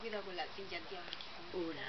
cuidado con la arcilla, tío. Una.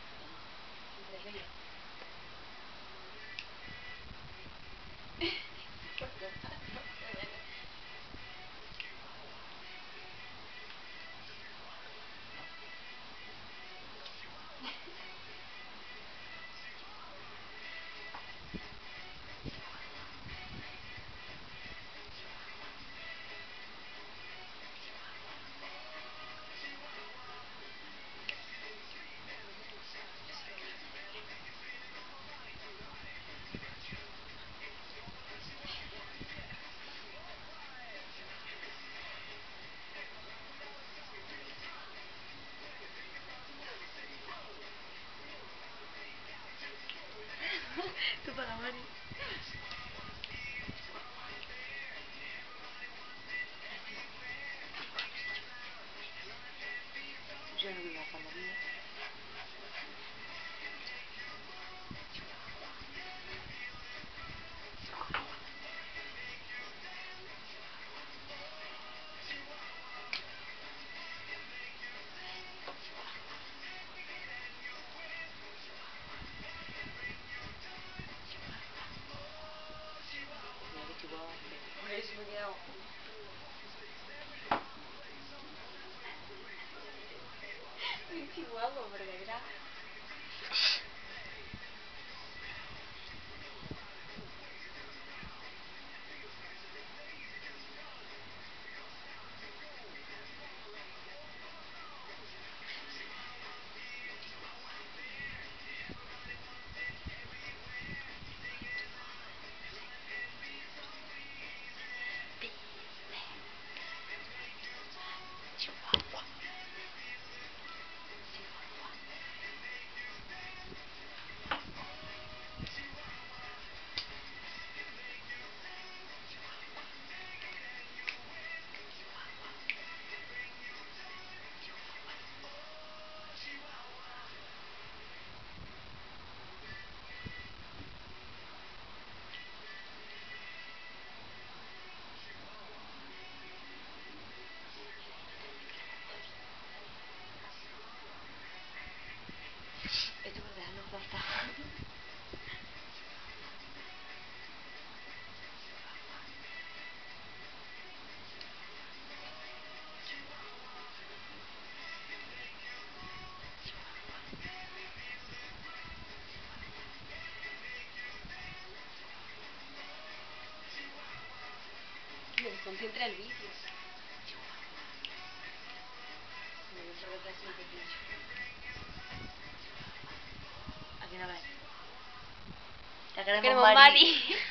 Tú para Mari. Yo no vivo acá, María. Mira qué chihuahua feo. Por eso me he quedado. Un chihuahua, porque era. Esto por dejarnos pasar. Me desconcentra el vídeo. ¿A qué no ves? La Queremos Mari.